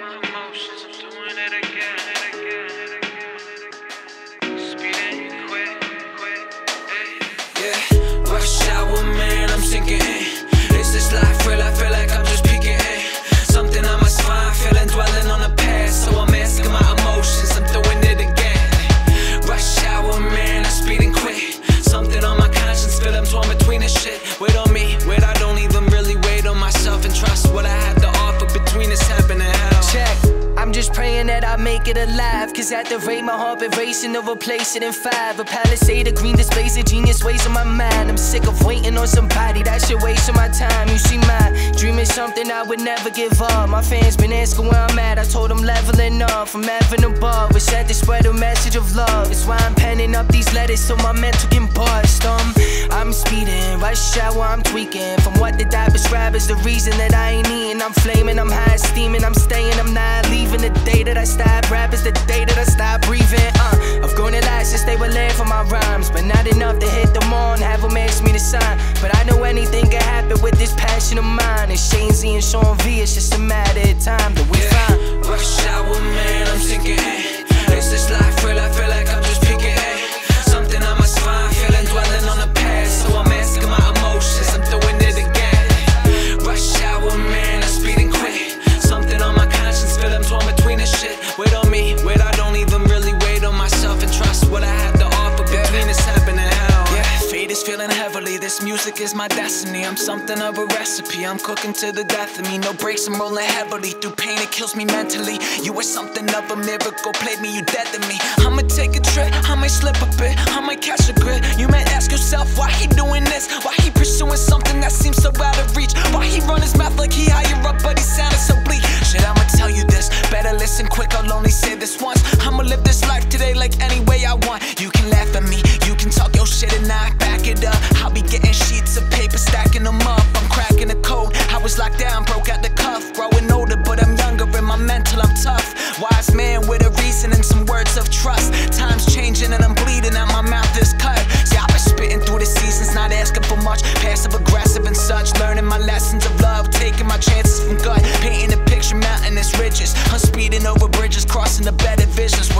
my emotions, I'm doing it again. Speeding quick, hey. Yeah, rush hour, man, I'm sinking in. Is this life real? I feel like I'm just peeking in. Something I must find, feeling dwelling on the past. So I'm asking my emotions, I'm doing it again. Rush hour, man, I'm speeding quick. Something on my conscience, feel I'm torn between this shit. Wait on me, wait, I don't even really wait on myself and trust what I have to offer between this heaven and hell. Check, I'm just praying that I make it alive. Cause at the rate my heart been racing to replace it in 5. A palisade of green displays of genius ways in my mind. I'm sick of waiting on somebody that should waste my time. You see, my dream is something I would never give up. My fans been asking where I'm at, I told them leveling up from heaven above. It's set to spread a message of love. That's why I'm penning up these letters so my mental can bust. I'm speeding, rush hour, I'm tweaking. From what the doctor prescribe is the reason that I ain't eating. I'm flaming, I'm high steaming, I'm staying, I'm not leaving. The day that I stop rap is the day that I stop breathing. I've grown a lot since they were late for my rhymes, but not enough to hit them all and have them ask me to sign. But I know anything can happen with this passion of mine. It's Shane Z and Sean V, it's just a matter of time that we find. Rush hour, man, I'm sinking in. Is this life real? I feel like I'm just peeking in. Something I must find, feeling dwelling on the past. So I'm asking my emotions, I'm doing it again. Rush hour, man, I'm speeding quick. Something on my conscience, feel I'm torn between this shit. Wait on me, wait, I don't even really wait on myself and trust what I have to offer between this heaven and hell. Yeah, fate is feeling heavily, this music is my destiny. I'm something of a recipe, I'm cooking to the death of me. No breaks, I'm rolling heavily, through pain it kills me mentally. You were something of a miracle, played me, you dead to me. I'ma take a trip, I might slip a bit, I might catch a grip. You might ask yourself why he doing this, why he pursuing something that seems so out of reach. Why he run his mouth like he higher up but he sounded so bleak. Shit, I'ma tell you this, better listen quick, I'll only say this once. I'ma live this life today like any way I want. You can laugh at me, you can talk your shit and I back it up. I'll be getting sheets of paper, stacking them up. I'm cracking the code, I was locked down, broke out the cuff. Growing older but I'm younger in my mental, I'm tough. Wise man with a reason and some words of trust. Time's changing and I'm bleeding out, my mouth is cut. See, I've been spitting through the seasons, not asking for much. Passive aggressive and such, learning my lessons of love, taking my chances from gut. Painting a picture, mountainous ridges. I'm speeding over bridges, crossing the better visions.